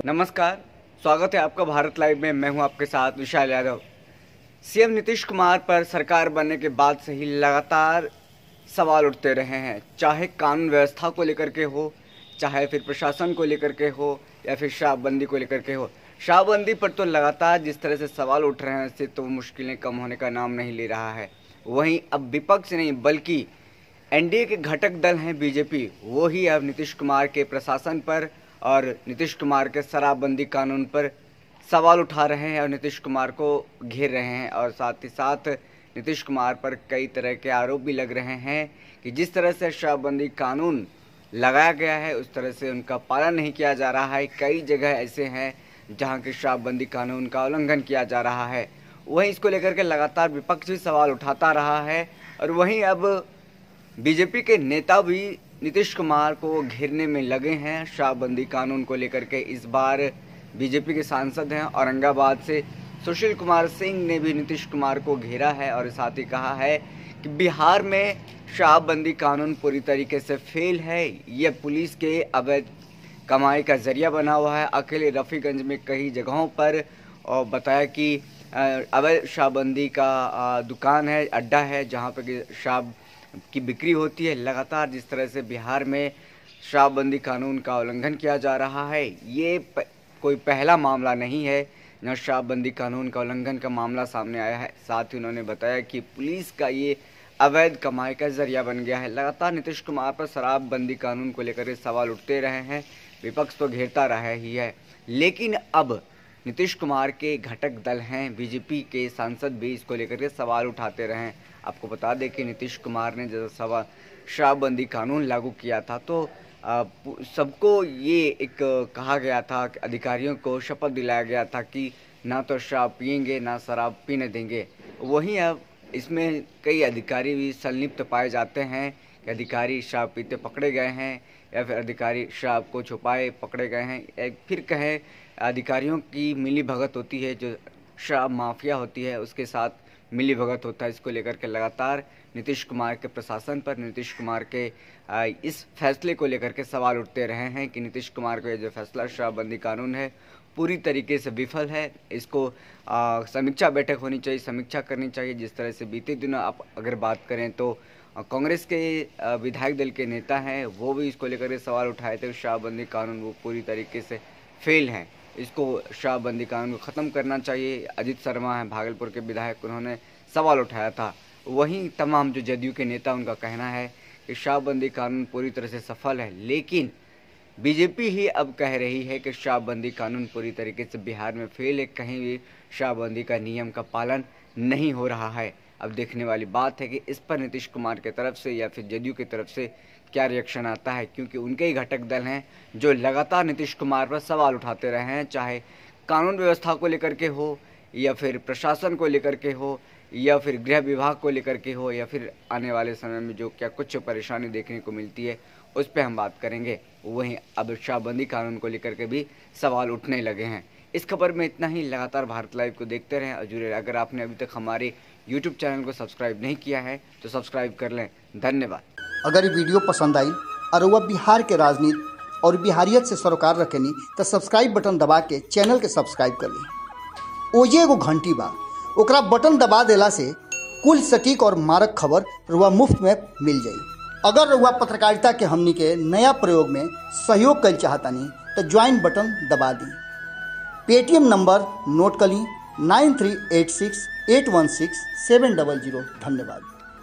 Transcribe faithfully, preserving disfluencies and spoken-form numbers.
नमस्कार, स्वागत है आपका भारत लाइव में। मैं हूं आपके साथ विशाल यादव। सीएम नीतीश कुमार पर सरकार बनने के बाद से ही लगातार सवाल उठते रहे हैं, चाहे कानून व्यवस्था को लेकर के हो, चाहे फिर प्रशासन को लेकर के हो या फिर शराबबंदी को लेकर के हो। शराबबंदी पर तो लगातार जिस तरह से सवाल उठ रहे हैं, इससे तो मुश्किलें कम होने का नाम नहीं ले रहा है। वहीं अब विपक्ष नहीं बल्कि एनडीए के घटक दल हैं बीजेपी, वो ही अब नीतीश कुमार के प्रशासन पर और नीतीश कुमार के शराबबंदी कानून पर सवाल उठा रहे हैं और नीतीश कुमार को घेर रहे हैं। और साथ ही साथ नीतीश कुमार पर कई तरह के आरोप भी लग रहे हैं कि जिस तरह से शराबबंदी कानून लगाया गया है उस तरह से उनका पालन नहीं किया जा रहा है। कई जगह ऐसे हैं जहां के शराबबंदी कानून का उल्लंघन किया जा रहा है। वहीं इसको लेकर के लगातार विपक्ष भी सवाल उठाता रहा है और वहीं अब बीजेपी के नेता भी नीतीश कुमार को घेरने में लगे हैं शराबबंदी कानून को लेकर के। इस बार बीजेपी के सांसद हैं औरंगाबाद से सुशील कुमार सिंह ने भी नीतीश कुमार को घेरा है और साथ ही कहा है कि बिहार में शराबबंदी कानून पूरी तरीके से फेल है, यह पुलिस के अवैध कमाई का जरिया बना हुआ है। अकेले रफ़ीगंज में कई जगहों पर और बताया कि अवैध शराबबंदी का दुकान है, अड्डा है जहाँ पर शराब की बिक्री होती है। लगातार जिस तरह से बिहार में शराबबंदी कानून का उल्लंघन किया जा रहा है, ये प, कोई पहला मामला नहीं है जहाँ शराबबंदी कानून का उल्लंघन का मामला सामने आया है। साथ ही उन्होंने बताया कि पुलिस का ये अवैध कमाई का जरिया बन गया है। लगातार नीतीश कुमार पर शराबबंदी कानून को लेकर सवाल उठते रहे हैं, विपक्ष तो घेरता रहा ही है। लेकिन अब नीतीश कुमार के घटक दल हैं बीजेपी के सांसद भी इसको लेकर के सवाल उठाते रहे हैं। आपको बता दें कि नीतीश कुमार ने जब सवाल शराबबंदी कानून लागू किया था तो सबको ये एक कहा गया था, अधिकारियों को शपथ दिलाया गया था कि ना तो शराब पिएंगे ना शराब पीने देंगे। वहीं अब इसमें कई अधिकारी भी संलिप्त पाए जाते हैं कि अधिकारी शराब पीते पकड़े गए हैं या फिर अधिकारी शराब को छुपाए पकड़े गए हैं, या फिर कहें अधिकारियों की मिली भगत होती है, जो शराब माफिया होती है उसके साथ मिली भगत होता है। इसको लेकर के लगातार नीतीश कुमार के प्रशासन पर, नीतीश कुमार के इस फैसले को लेकर के सवाल उठते रहे हैं कि नीतीश कुमार का ये जो फैसला शराबबंदी कानून है पूरी तरीके से विफल है। इसको आ, समीक्षा बैठक होनी चाहिए, समीक्षा करनी चाहिए। जिस तरह से बीते दिनों आप अगर बात करें तो कांग्रेस के विधायक दल के नेता हैं, वो भी इसको लेकर के सवाल उठाए थे। शराबबंदी कानून वो पूरी तरीके से फेल हैं, इसको शराबबंदी कानून को ख़त्म करना चाहिए। अजीत शर्मा हैं भागलपुर के विधायक, उन्होंने सवाल उठाया था। वहीं तमाम जो जदयू के नेता, उनका कहना है कि शराबबंदी कानून पूरी तरह से सफल है। लेकिन बीजेपी ही अब कह रही है कि शराबबंदी कानून पूरी तरीके से बिहार में फेल है, कहीं भी शराबबंदी का नियम का पालन नहीं हो रहा है। अब देखने वाली बात है कि इस पर नीतीश कुमार की तरफ से या फिर जदयू की तरफ से क्या रिएक्शन आता है, क्योंकि उनके ही घटक दल हैं जो लगातार नीतीश कुमार पर सवाल उठाते रहे हैं, चाहे कानून व्यवस्था को लेकर के हो या फिर प्रशासन को लेकर के हो या फिर गृह विभाग को लेकर के हो या फिर आने वाले समय में जो क्या कुछ परेशानी देखने को मिलती है उस पर हम बात करेंगे। वहीं अब शराबबंदी कानून को लेकर के भी सवाल उठने लगे हैं। इस खबर में इतना ही। लगातार भारत लाइव को देखते रहें और जुड़े। अगर आपने अभी तक हमारे यूट्यूब चैनल को सब्सक्राइब नहीं किया है तो सब्सक्राइब कर लें। धन्यवाद। अगर ये वीडियो पसंद आई और वह बिहार के राजनीति और बिहारियत से सरोकार रखेनी तो सब्सक्राइब बटन दबा के चैनल के सब्सक्राइब कर ली। ओजे एगो घंटी बा, ओकरा बटन दबा देला से कुल सटीक और मारक खबर रुआ मुफ्त में मिल जाई। अगर रुआ पत्रकारिता के हमनी के नया प्रयोग में सहयोग कर चाहतानी तो ज्वाइन बटन दबा दी। पेटीएम नंबर नोट कर ली nine three eight six eight one six seven double zero. धन्यवाद।